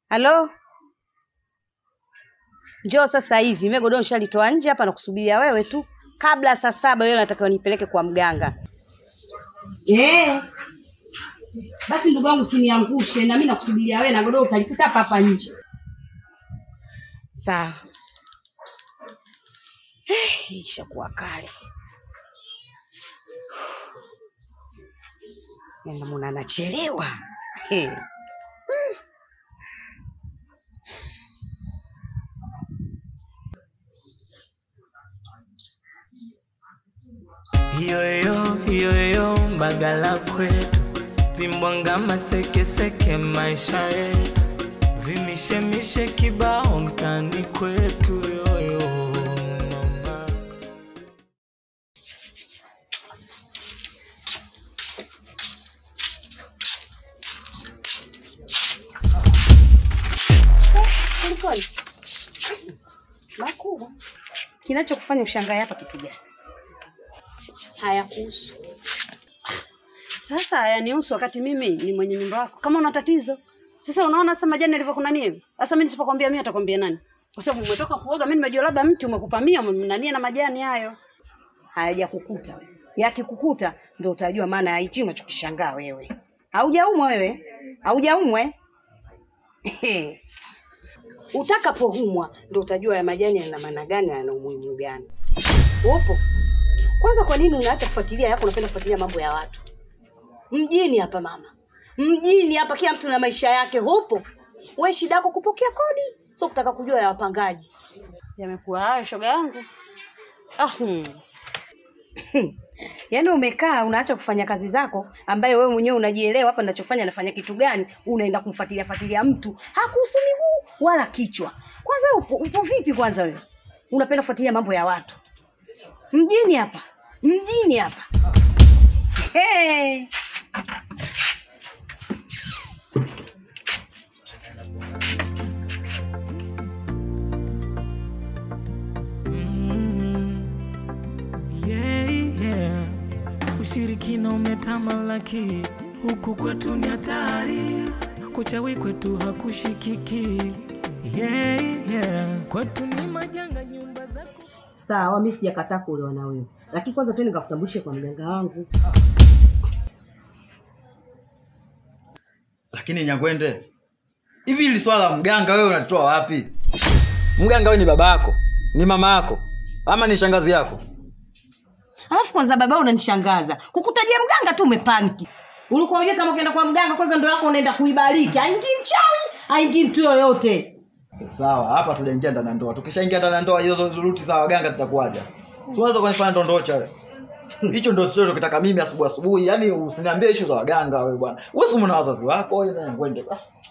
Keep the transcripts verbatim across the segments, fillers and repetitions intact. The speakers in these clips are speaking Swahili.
Halo? Njoo sasa hivi, mimi godoro nishalitoa nje hapa na kusubiria wewe tu. Kabla saa saba wewe unatakiwa nipeleke kwa mganga. Eh. Basi ndugu wangu usiniangushe na mimi nakusubiria wewe na godoro utalikuta hapa hapa nje. Sawa. Eh, ishakuwa kali. Nenda mwana anachelewa. Eh. Yo yo yo yo mbagala kwetu vimbwanga maseke seke maisha yetu vimishe mishe kibao mtani kwetu yo yo mama. Kulikoni? Makubwa. Kinachokufanya ushangae hapa kitu gani? Haya kuhusu. Sasa haya nihusu wakati mimi ni mwenye nyumba wako. Kama una tatizo. Sasa unaona sasa majani yalivyokuwa nani? Sasa mimi nisipokuambia mimi atakwambia nani? Kwa sababu umetoka kuoga mimi nimejua labda mti umekupa mia umemnania na majani hayo. Hayajakukuta wewe. Yakikukuta ndio utajua maana ya hichi unachokishangaa wewe. Haujaumwa wewe? Haujaumwa? Utakapoumwa ndio utajua ya majani yana maana gani na yana umuhimu gani. Upo? Kwanza kwa nini unaacha kufuatilia yako unapenda kufuatilia mambo ya watu? Mjini hapa mama. Mjini hapa kila mtu na maisha yake hupo. Wewe shida yako kupokea kodi, sio kutaka kujua ya wapangaji. Yamekuwa hayo shoga yangu. Ah. Hmm. Yaani umekaa unaacha kufanya kazi zako ambaye wewe mwenyewe unajielewa hapa ninachofanya nafanya kitu gani, unaenda kumfuatilia fuatilia mtu. Hakuhusu miguu wala kichwa. Kwanza upo, upo vipi kwanza wewe? Unapenda kufuatilia mambo ya watu. Mjini hapa. Mjini hapa. Hey. Mm, yeah, yeah. Ushirikina umetamalaki huku kwetu ni hatari, kuchawi kwetu hakushikiki. Yeah, yeah. Kwetu ni majanga nyumba zako. Sawa, mimi sijakataa kuolewa na wewe. Lakini kwanza tu nikakutambulishe kwa mganga wangu. Lakini Nyangwende, hivi hili swala la mganga wewe unatoa wapi? Mganga wewe ni baba yako, ni mama yako, ama ni shangazi yako? Alafu kwanza baba unanishangaza. Kukutajia mganga tu umepaniki. Ulikuwa unajua kama ukienda kwa mganga kwanza ndio yako unaenda kuibariki. Haingii mchawi, haingii mtu yoyote. Sawa, hapa tujaingia ndani ya ndoa. Tukishaingia ndani ya ndoa hizo zuruti za waganga zitakuaje? Si unaweza kunifanya ndondocha wewe. Hicho ndio sio kitaka mimi asubuhi asubuhi. Yaani usiniambie issue za waganga wewe bwana. Wewe si mna wazazi wako wewe na Nyangwende.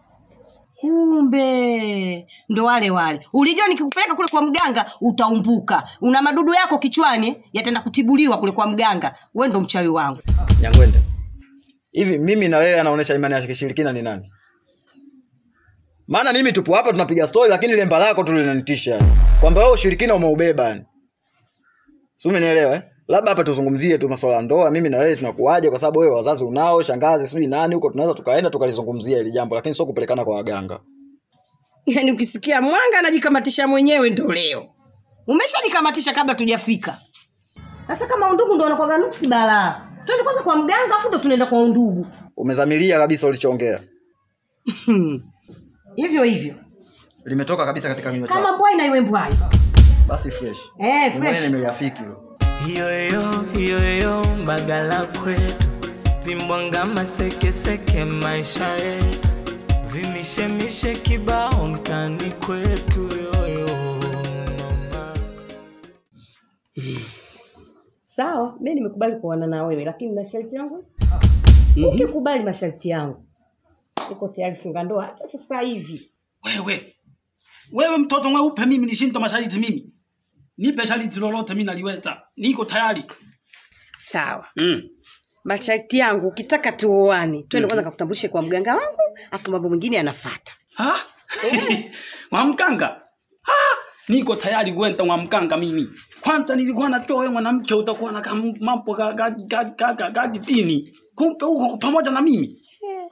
Kumbe ndo wale wale. Ulijua nikikupeleka kule kwa mganga utaumbuka. Una madudu yako kichwani yataenda kutibuliwa kule kwa mganga. Wewe ndo mchawi wangu. Nyangwende. Hivi mimi na wewe anaonesha imani ya kishirikina ni nani? Maana mimi tupo hapa tunapiga story lakini lemba lako tu linanitisha. Kwamba wewe ushirikina umeubeba yani. Si umenielewa eh? Labda hapa tuzungumzie tu masuala ya ndoa, mimi na wewe tunakuaje kwa sababu wewe wazazi unao, shangazi sijui nani huko tunaweza tukaenda tukalizungumzia hili jambo lakini sio kupelekana kwa waganga. Yaani ukisikia mwanga anajikamatisha mwenyewe ndio leo. Umeshanikamatisha kabla tujafika. Sasa kama undugu ndio wanakuwa nuksi bala. Twende kwanza kwa mganga afu ndo tunaenda kwa undugu. Umezamilia kabisa ulichoongea. Hivyo hivyo. Limetoka kabisa katika kinywa chako. Kama mbwai na iwe mbwai. Basi fresh. Eh, fresh. Mwenye nimeyafiki hilo. Yo yo yo yo mbagala kwetu vimbwanga maseke seke maisha yetu vimishe mishe kibao mtani kwetu yo yo mama. Sawa, mimi nimekubali kuoana na wewe lakini na sharti yangu. Ukikubali masharti yangu. Uko tayari funga ndoa hata sasa hivi. Wewe. Wewe mtoto mweupe mimi nishinda masharti mimi. Nipe sharti lolote mimi naliweza. Niko tayari. Sawa. Mm. Masharti yangu ukitaka tuoane, twende kwanza mm. kukutambulishe kwa mganga wangu, afu mambo mengine yanafuata. Ha? Wa mganga? Ha? Niko tayari kwenda kwa mganga mimi. Kwanza nilikuwa natoa wewe mwanamke utakuwa na mambo ga ga ga ga ga dini. Kumbe uko pamoja na mimi.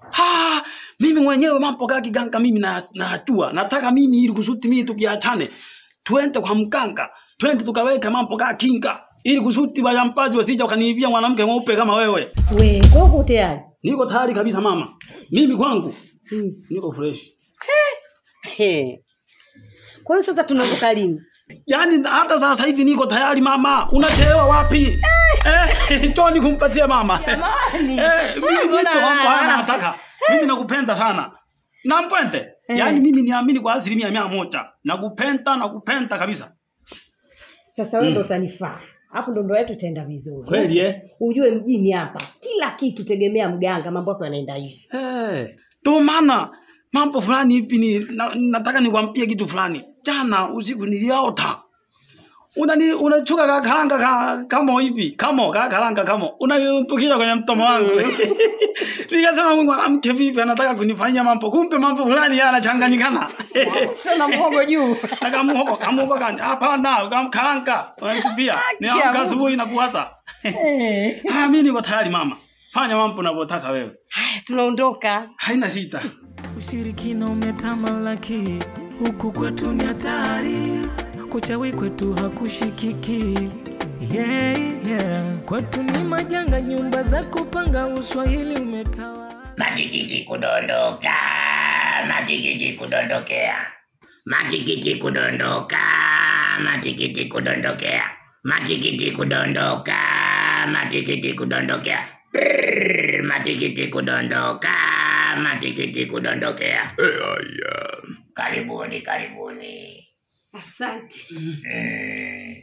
Ha, mimi mwenyewe mambo kaki ganga mimi na najua. Nataka mimi ili kusudi mimi tukiachane. Twende kwa mganga. Twende tukaweka mambo kaki kinga. Ili kusudi wajampazi wasije wakaniibia mwanamke mweupe kama wewe. We, koko tayari? Niko tayari kabisa mama. Mimi kwangu. Hmm. Niko fresh. He. Kwa hiyo sasa tunavuka lini? Yaani hata sasa hivi niko tayari mama. Unachelewa wapi? Eh, Tony kumpatia mama. Jamani. Eh, mimi ndio kwamba nataka. Mimi nakupenda sana. Na mpende. Yaani mimi niamini kwa asilimia mia moja. Nakupenda, nakupenda kabisa. Sasa wewe ndo utanifaa. Hapo ndo ndoa yetu itaenda vizuri. Kweli eh? Ujue mjini hapa kila kitu tegemea mganga, mambo yako yanaenda hivi. Eh. Ndio maana mambo fulani hivi ni na, nataka nikwambie kitu fulani. Jana usiku niliota. Unani unachuka ka karanga ka, kama hivi, kama ka karanga kama. Unanitukisha kwenye mtomo wangu. Nikasema Mungu amke vipi anataka kunifanyia mambo. Kumbe mambo fulani yanachanganyikana. Sasa mhogo juu. Nataka mhogo, kama mhogo gani? Hapana, kama karanga. Unanitupia. Niamka asubuhi na kuwaza. Eh. Ah, mimi niko tayari mama. Fanya mambo unavyotaka wewe. Haya, tunaondoka. Haina shida. Ushirikina umetamalaki, huku kwetu ni hatari, kuchawi kwetu hakushikiki. Yeah, yeah. Kwetu ni majanga, nyumba za kupanga, uswahili umetawala. Matikiti kudondoka, matikiti kudondokea, matikiti kudondoka, matikiti kudondokea, matikiti kudondoka, matikiti kudondokea, Brrr, matikiti kudondoka, matikiti kudondokea. Aya, karibuni, karibuni. Asante. Mm.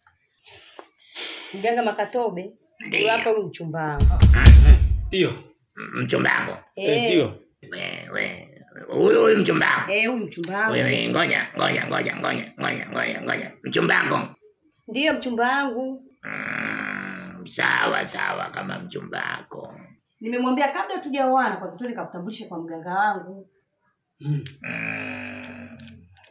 Mganga Mwakatobe, ndio hapa huyu mchumba wangu. Ndio. Mchumba wako? Eh, ndio. Wewe, huyu huyu mchumba wako? Eh, huyu mchumba wangu. Wewe ngoja, ngoja, ngoja, ngoja, ngoja, ngoja, ngoja. Mchumba wako? Ndio mchumba wangu. Mm, sawa sawa kama mchumba wako. Nimemwambia kabla tujaoana kwanza tu nikakutambulishe kwa mganga wangu. Mm. Mm.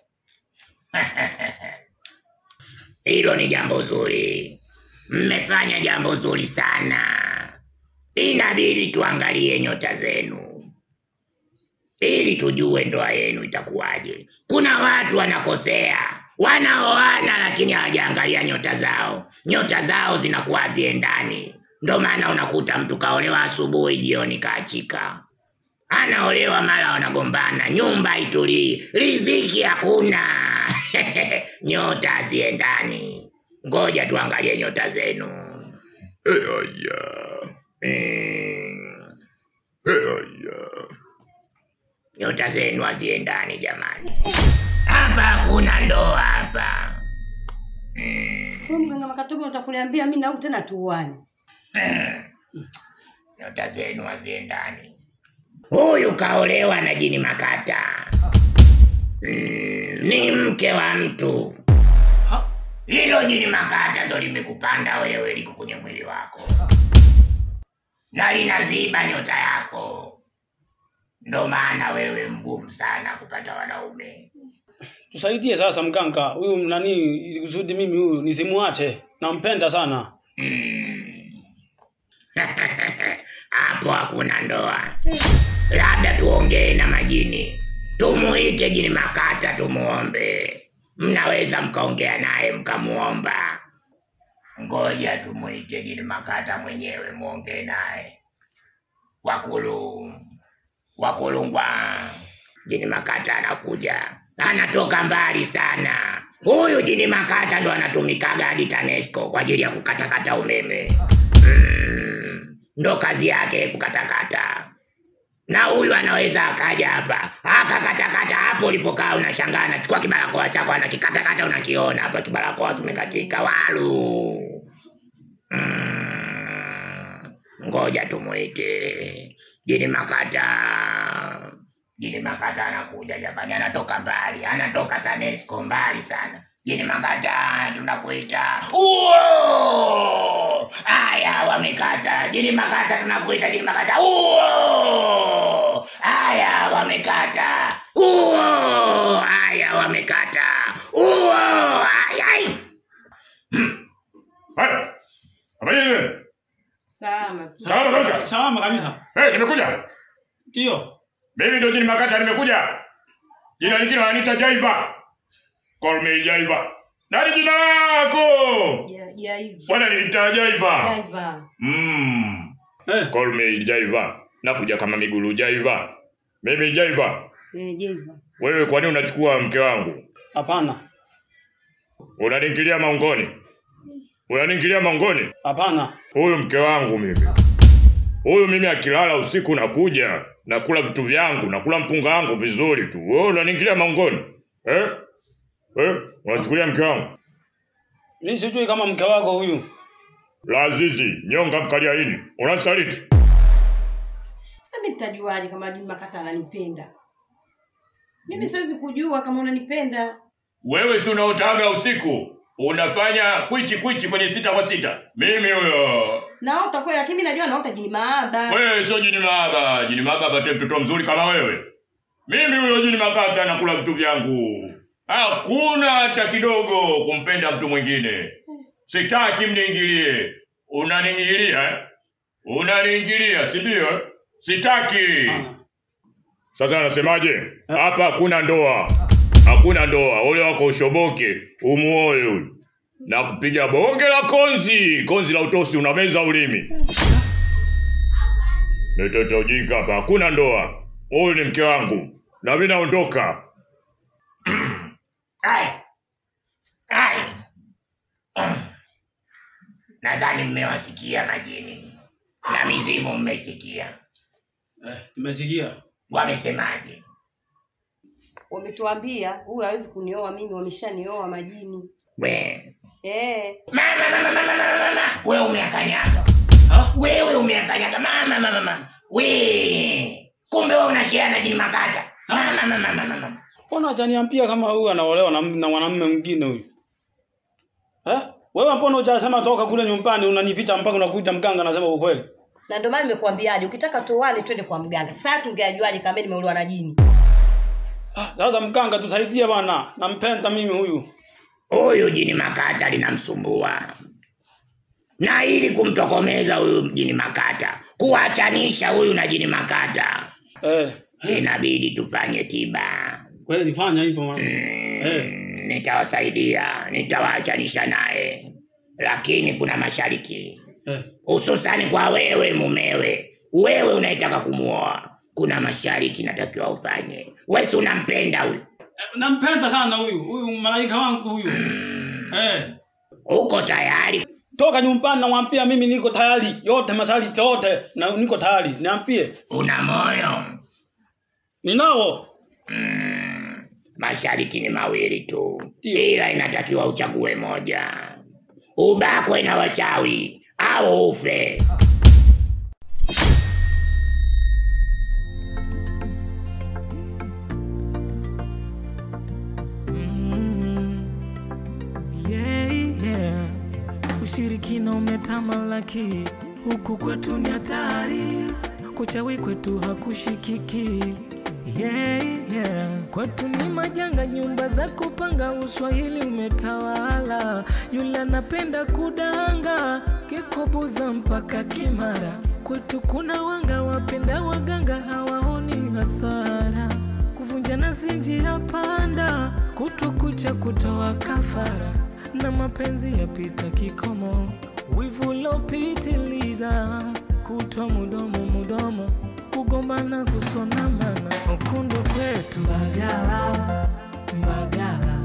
Hilo ni jambo zuri. Mmefanya jambo zuri sana. Inabidi tuangalie nyota zenu, ili tujue ndoa yenu itakuwaje. Kuna watu wanakosea, wanaoana lakini hawajaangalia nyota zao. Nyota zao zinakuwa haziendani. Ndio maana unakuta mtu kaolewa asubuhi, jioni kaachika. Anaolewa mara wanagombana, nyumba itulii, riziki hakuna. Nyota haziendani. Ngoja tuangalie nyota zenu. Eya. Mm. Eya. Nyota zenu haziendani jamani. Hapa hakuna ndoa hapa. Mm. Kwa mganga Mwakatobe utakuniambia mimi na tena tuuane. Nyota zenu haziendani. Huyu kaolewa na jini makata. Mm, ni mke wa mtu. Hilo jini makata ndo limekupanda wewe, liko kwenye mwili wako. Na linaziba nyota yako. Ndo maana wewe mgumu sana kupata wanaume. Tusaidie sasa mganga. Huyu nani ili kusudi mimi huyu nisimuache. Nampenda sana. Hapo hakuna ndoa. Labda tuongee na majini. Tumuite jini makata tumuombe. Mnaweza mkaongea naye mkamuomba. Ngoja tumuite jini makata mwenyewe muongee naye. Wakulu. Wakulungwa. Jini makata anakuja. Anatoka mbali sana. Huyu jini makata ndo anatumikaga hadi TANESCO kwa ajili ya kukatakata umeme. Mm, ndo kazi yake kukatakata. Na huyu anaweza akaja hapa akakatakata hapo ulipokaa, unashangaa anachukua kibarakoa chako anakikatakata, unakiona hapa kibarakoa kimekatika walu. Mm, ngoja tumuite jini makata. Jini makata anakuja jamani, anatoka mbali, anatoka TANESCO mbali sana. Jini makata tunakuita. Uo! Aya wamekata. Jini makata tunakuita jini makata. Uo! Aya wamekata. Uo! Aya wamekata. Uo! Aya. Hai. Habari yenu? Salama. Salama kabisa. Salama kabisa. Eh, nimekuja. Ndio. Mimi ndo jini Makata nimekuja. Jina lingine wananiita Jaiva. Call me Jaiva. Nani jina lako? Ja, Jaiva. Bwana niita Jaiva. Jaiva. Mm. Eh. Call me Jaiva. Nakuja kama migulu Jaiva. Mimi ni Jaiva. Eh, Jaiva. Wewe kwa nini unachukua mke wangu? Hapana. Unaniingilia maungoni? Unaniingilia maungoni? Hapana. Huyu mke wangu mimi. Huyu mimi akilala usiku nakuja, nakula vitu vyangu, nakula mpunga wangu vizuri tu. Wewe unaniingilia maungoni? Eh? Eh? Unachukulia mke wangu? Mimi sijui kama mke wako huyu. Lazizi, nyonga mkalia ini. Unasaliti. Sasa mimi nitajuaje kama Jini Makata ananipenda? Mimi siwezi kujua kama unanipenda. Wewe si unaotaga usiku? Unafanya kwichi kwichi kwenye sita kwa sita. Mimi huyo. Naota kweli lakini mimi najua naota Jini Maaba. Wewe sio Jini Maaba. Jini Maaba apate mtoto mzuri kama wewe. Mimi huyo Jini Makata nakula vitu vyangu. Hakuna hata kidogo kumpenda mtu mwingine. Sitaki mniingilie. Unaniingilia eh? Unaniingilia, si ndio? Sitaki. Sasa anasemaje? Hapa hakuna ndoa. Hakuna ndoa. Ole wako ushoboke, umuoe huyu. Na kupiga bonge la konzi, konzi la utosi unameza ulimi. Nitoto ujinga hapa. Hakuna ndoa. Huyu ni mke wangu. Na mimi naondoka. Ai. Ai. Nadhani mmewasikia majini. Na mizimu mmesikia. Eh, tumesikia. Wamesemaje? Wametuambia huyu hawezi kunioa mimi, wameshanioa majini. We. Eh. Mama mama mama mama. Wewe umeakanyaga. Ha? Wewe umeakanyaga mama mama mama. We. Kumbe wewe unashare na Jini Makata. Mama mama mama mama. Mbona hajaniambia kama huyu anaolewa na, na mwanamume mwingine huyu? Eh? Wewe mbona hujasema toka kule nyumbani unanificha mpaka unakuja mganga anasema ukweli? Na ndio maana nimekuambiaje ukitaka tuoane twende kwa mganga. Sasa tungeajuaje kama mimi nimeuliwa na jini? Ah, sasa mganga tusaidie bwana. Nampenda mimi huyu. Huyu Jini Makata linamsumbua. Na ili kumtokomeza huyu Jini Makata, kuachanisha huyu na Jini Makata, Eh, inabidi tufanye tiba. kweli nifanya hivyo bwana. Mm, Eh. Nitawasaidia, nitawaachanisha naye. Lakini kuna masharti. Eh. Hususani kwa wewe mumewe. Wewe unayetaka kumuoa. Kuna masharti natakiwa ufanye. Wewe unampenda huyu? Eh, nampenda sana huyu. Huyu malaika wangu huyu. Mm. Eh. Uko tayari? Toka nyumbani na mwambie mimi niko tayari. Yote masharti yote na niko tayari. Niambie. Una moyo? Ninao. Mm, masharti ni mawili tu. Dio. Ila inatakiwa uchague moja. Ubakwe na wachawi au ufe. Mm, yeah, yeah. Ushirikina umetamalaki, huku kwetu ni hatari, kuchawi kwetu hakushikiki. Yeah, yeah. Kwetu ni majanga, nyumba za kupanga, uswahili umetawala. Yule anapenda kudanga, kikobuza mpaka Kimara. Kwetu kuna wanga wapenda waganga, hawaoni hasara. Kuvunja na zinjira panda, kutukucha kutoa kafara. Na mapenzi yapita kikomo, wivu lopitiliza, kutwa mudomo mudomo, kugombana kusonamana. Ukundu kwetu Mbagala, Mbagala.